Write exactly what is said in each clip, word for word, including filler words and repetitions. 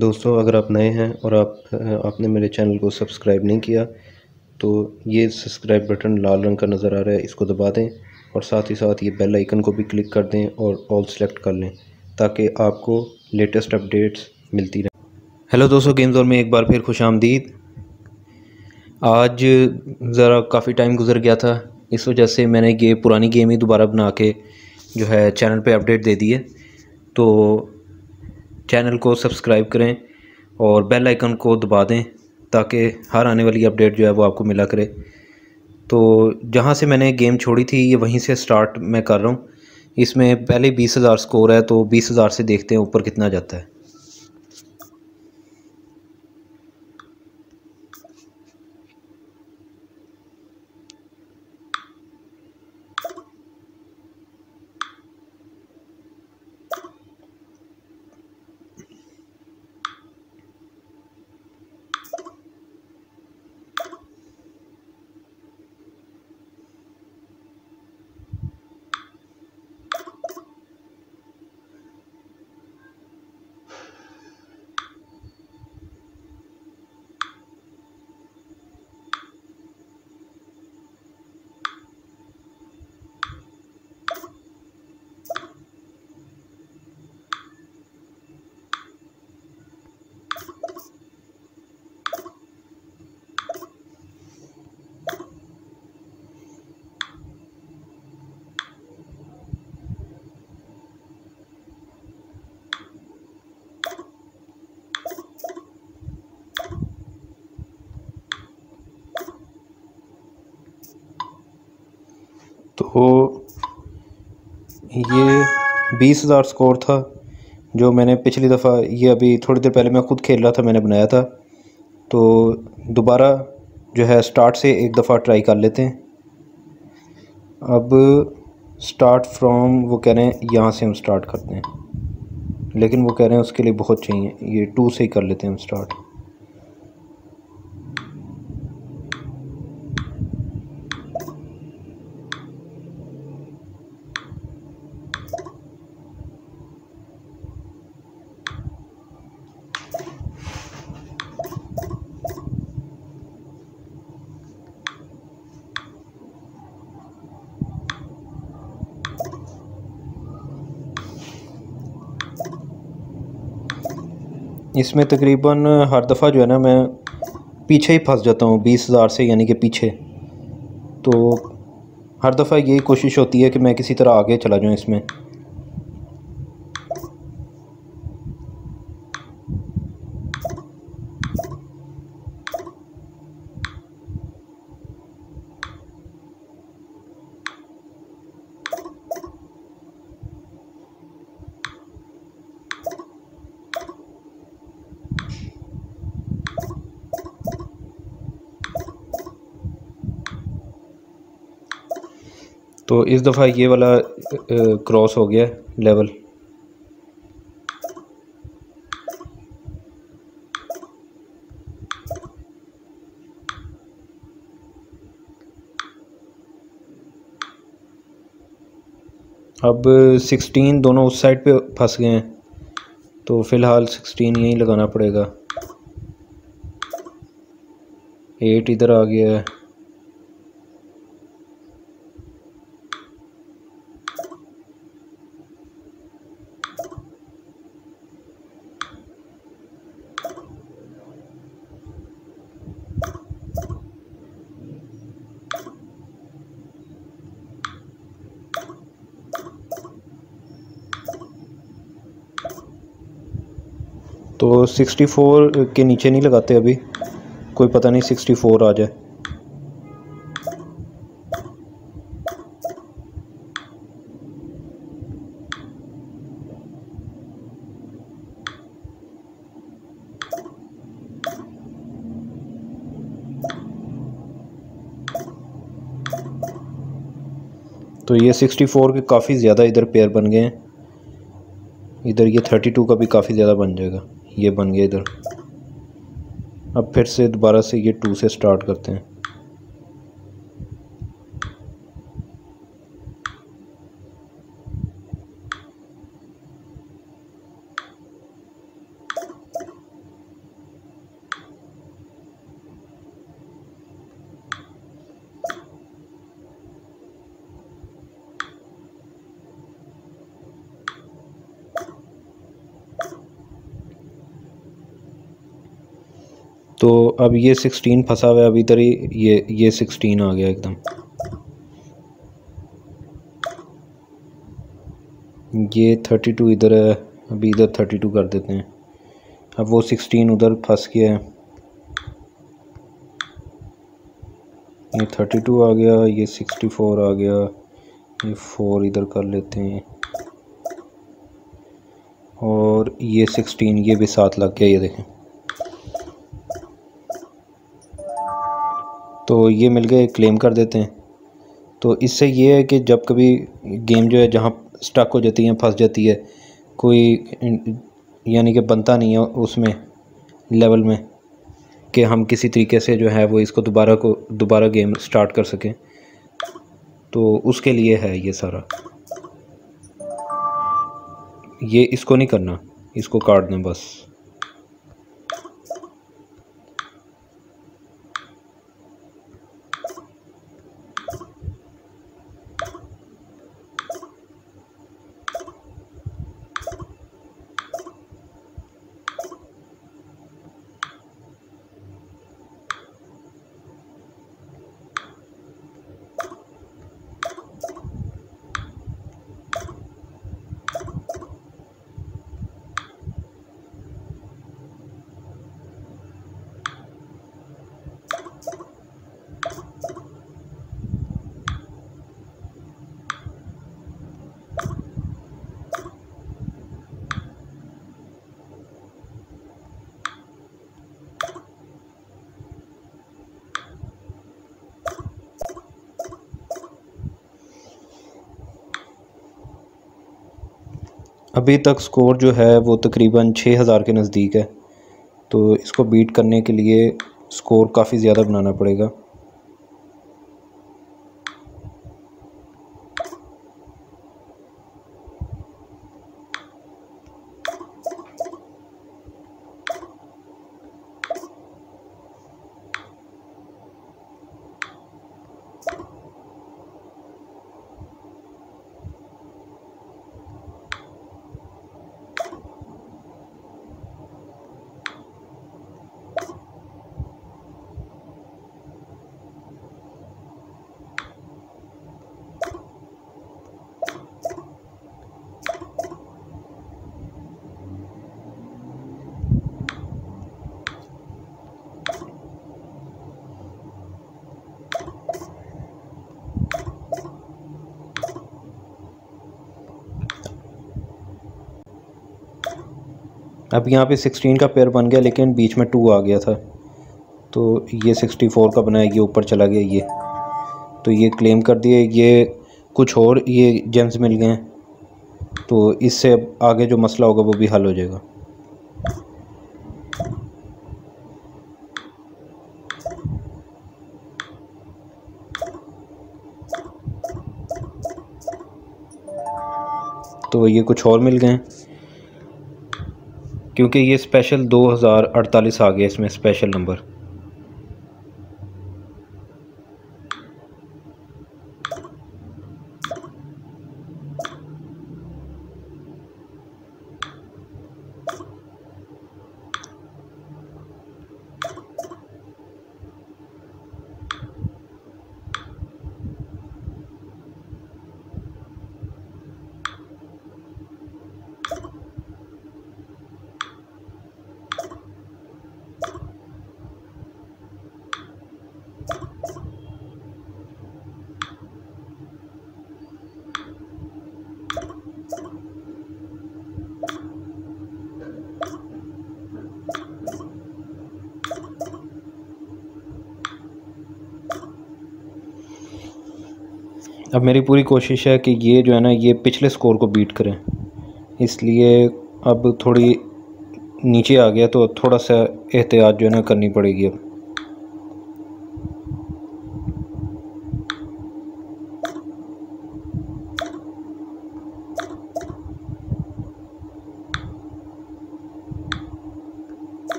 दोस्तों, अगर आप नए हैं और आप आपने मेरे चैनल को सब्सक्राइब नहीं किया तो ये सब्सक्राइब बटन लाल रंग का नज़र आ रहा है, इसको दबा दें और साथ ही साथ ये बेल आइकन को भी क्लिक कर दें और ऑल सेलेक्ट कर लें ताकि आपको लेटेस्ट अपडेट्स मिलती रहें। हेलो दोस्तों, गेम जोन में एक बार फिर खुश आमदीद। आज ज़रा काफ़ी टाइम गुजर गया था, इस वजह से मैंने ये पुरानी गेम ही दोबारा बना के जो है चैनल पे अपडेट दे दी है। तो चैनल को सब्सक्राइब करें और बेल आइकन को दबा दें ताकि हर आने वाली अपडेट जो है वो आपको मिला करे। तो जहाँ से मैंने गेम छोड़ी थी ये वहीं से स्टार्ट मैं कर रहा हूँ। इसमें पहले बीस हज़ार स्कोर है, तो बीस हज़ार से देखते हैं ऊपर कितना जाता है। तो ये बीस हज़ार स्कोर था जो मैंने पिछली दफ़ा, ये अभी थोड़ी देर पहले मैं ख़ुद खेल रहा था, मैंने बनाया था। तो दोबारा जो है स्टार्ट से एक दफ़ा ट्राई कर लेते हैं। अब स्टार्ट फ्रॉम वो कह रहे हैं, यहाँ से हम स्टार्ट करते हैं, लेकिन वो कह रहे हैं उसके लिए बहुत चाहिए, ये टू से ही कर लेते हैं हम स्टार्ट। इसमें तकरीबन हर दफ़ा जो है ना मैं पीछे ही फंस जाता हूँ बीस हज़ार से, यानी कि पीछे। तो हर दफ़ा यही कोशिश होती है कि मैं किसी तरह आगे चला जाऊँ इसमें। तो इस दफ़ा ये वाला क्रॉस हो गया लेवल। अब सिक्सटीन दोनों उस साइड पे फंस गए हैं, तो फ़िलहाल सिक्सटीन यहीं लगाना पड़ेगा। एट इधर आ गया है। तो सिक्सटी फोर के नीचे नहीं लगाते अभी, कोई पता नहीं सिक्सटी फोर आ जाए। तो ये सिक्सटी फोर के काफ़ी ज़्यादा इधर पेयर बन गए हैं। इधर ये थर्टी टू का भी काफ़ी ज़्यादा बन जाएगा, ये बन गया इधर। अब फिर से दोबारा से ये टू से स्टार्ट करते हैं। तो अब ये सिक्सटीन फंसा हुआ है अभी इधर ही, ये ये सिक्सटीन आ गया एकदम। ये थर्टी टू इधर है, अभी इधर थर्टी टू कर देते हैं। अब वो सिक्सटीन उधर फंस गया है, ये थर्टी टू आ गया, ये सिक्सटी फोर आ गया, ये फोर इधर कर लेते हैं, और ये सिक्सटीन ये भी साथ लग गया, ये देखें। तो ये मिल गए, क्लेम कर देते हैं। तो इससे ये है कि जब कभी गेम जो है जहाँ स्टक हो जाती है, फंस जाती है, कोई यानी कि बनता नहीं है उसमें लेवल में कि हम किसी तरीके से जो है वो इसको दोबारा को दोबारा गेम स्टार्ट कर सकें, तो उसके लिए है ये सारा। ये इसको नहीं करना, इसको काट दें बस। अभी तक स्कोर जो है वो तकरीबन छः हज़ार के नज़दीक है, तो इसको बीट करने के लिए स्कोर काफ़ी ज़्यादा बनाना पड़ेगा। अब यहाँ पे सिक्सटीन का पेयर बन गया, लेकिन बीच में टू आ गया था, तो ये सिक्सटी फोर का बनाया, ये ऊपर चला गया ये। तो ये क्लेम कर दिए, ये कुछ और ये जेम्स मिल गए हैं, तो इससे अब आगे जो मसला होगा वो भी हल हो जाएगा। तो ये कुछ और मिल गए हैं, क्योंकि ये स्पेशल दो हज़ार अड़तालीस आ गया इसमें स्पेशल नंबर। अब मेरी पूरी कोशिश है कि ये जो है ना ये पिछले स्कोर को बीट करें, इसलिए अब थोड़ी नीचे आ गया तो थोड़ा सा एहतियात जो है ना करनी पड़ेगी अब।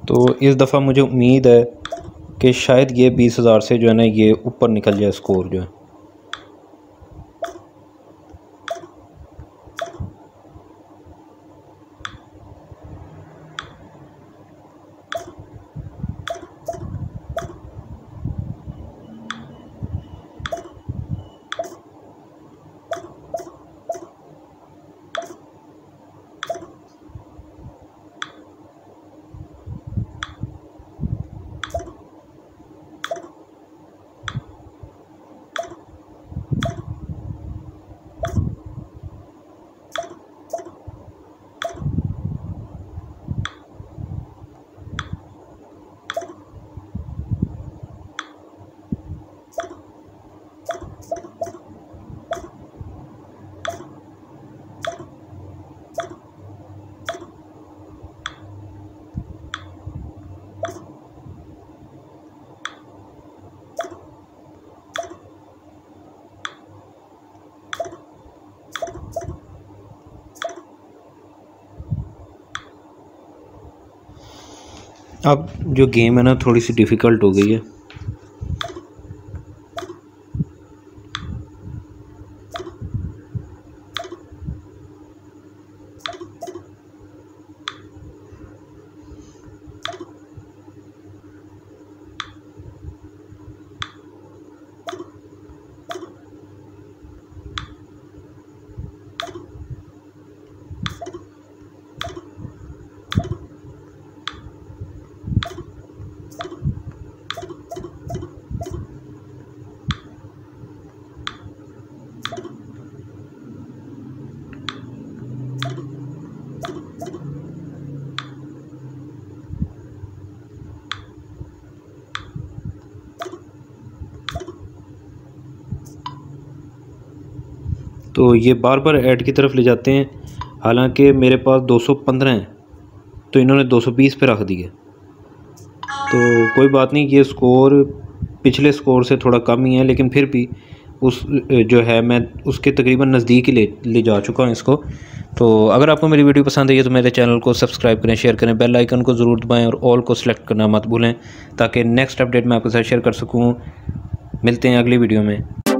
तो इस दफ़ा मुझे उम्मीद है कि शायद ये बीस हज़ार से जो है ना ये ऊपर निकल जाए स्कोर जो है। अब जो गेम है ना थोड़ी सी डिफ़िकल्ट हो गई है। तो ये बार बार ऐड की तरफ ले जाते हैं, हालांकि मेरे पास दो सौ पंद्रह हैं तो इन्होंने दो सौ बीस पे रख दिए। तो कोई बात नहीं, ये स्कोर पिछले स्कोर से थोड़ा कम ही है, लेकिन फिर भी उस जो है मैं उसके तकरीबन नज़दीक ही ले ले जा चुका हूँ इसको। तो अगर आपको मेरी वीडियो पसंद आई है तो मेरे चैनल को सब्सक्राइब करें, शेयर करें, बेल आइकन को ज़रूर दबाएं और ऑल को सिलेक्ट करना मत भूलें ताकि नेक्स्ट अपडेट मैं आपके साथ शेयर कर सकूँ। मिलते हैं अगली वीडियो में।